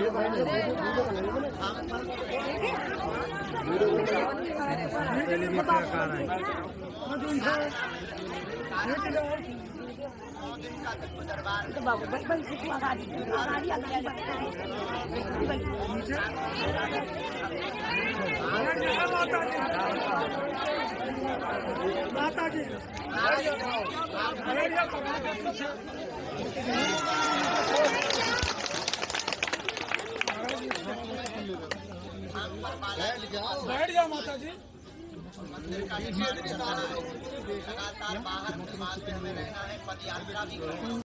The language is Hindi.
माता जी बैठ जाओ माता जी। मंदिर का लगातार बाहर में रहना है, पदयात्रा भी